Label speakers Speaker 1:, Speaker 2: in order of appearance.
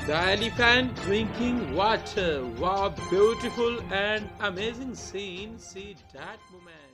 Speaker 1: The elephant drinking water. Wow, beautiful and amazing scene. See that moment.